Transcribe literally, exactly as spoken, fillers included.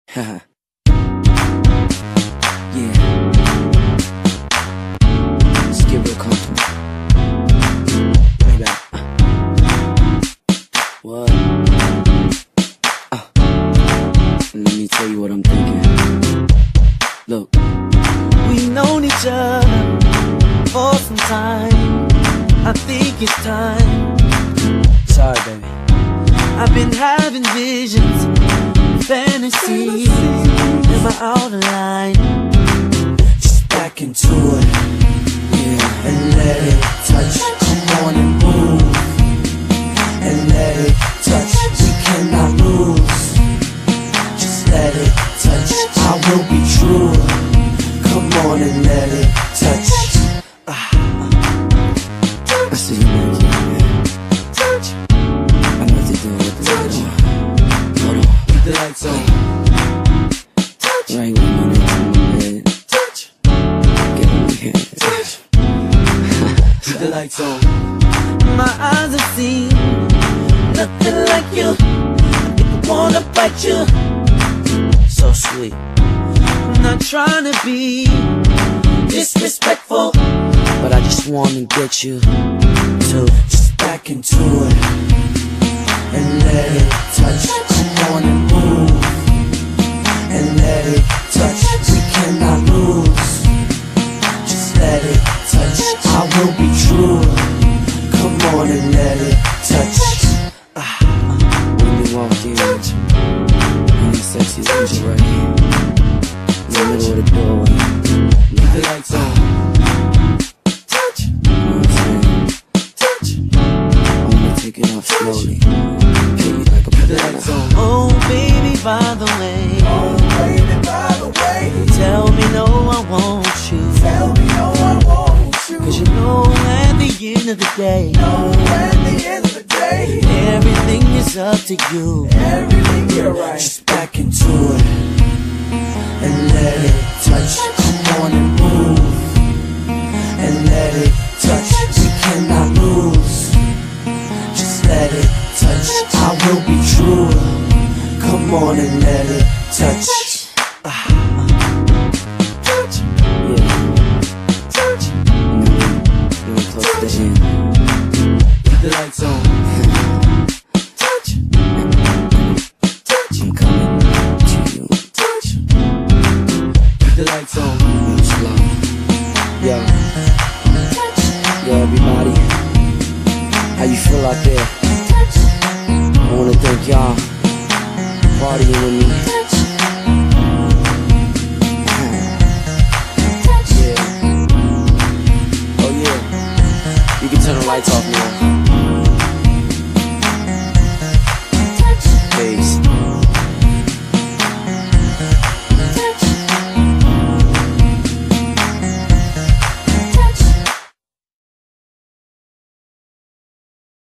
Haha. Yeah. Let's get real comfortable. Way back. What? Uh. Let me tell you what I'm thinking. Look. We've known each other for some time. I think it's time. Sorry, baby. I've been having visions, fantasies, in my outer line. Just back into it, yeah, and let it touch. Come on and move, and let it touch. We cannot lose. Just let it touch. I will be true. Come on and let it touch. Ah. I see you back here. I'm about to do it with the light on. Hold on. Keep the lights on. Right when you're next to my bed. Get on your head. Keep the lights on. My eyes have seen nothing like you. People wanna bite you. So sweet. I'm not trying to be disrespectful, but I just wanna get you to just back into it and let it touch. Come on and move and let it touch. We cannot lose. Just let it touch. I will be true. Come on and let it touch. Ah. When you walk in, and your sexy angel right here in the middle of the doorway. Leave the lights on. Touch. You know what I'm saying? Touch. I'm gonna take it off slowly. Hit you like a banana. Oh baby, by the way. Oh baby, by the way. Tell me no, I want you. Tell me no, I want you. Cause you know at the end of the day, No, at the end of the day, everything is up to you. everything you're right. Just back into it and let it touch. Come on and move and let it touch. We cannot lose. Just let it touch. I will be true. Come on and let it touch. Ah. Touch. Yeah. Touch. Now we're close to the end. Keep the lights on. Touch. I'm coming to you. Touch. Keep the lights on. I'm slow. Yo. Yo, everybody. How you feel out there? I wanna thank y'all for partying with me. Yeah. Oh yeah. You can turn the lights off now.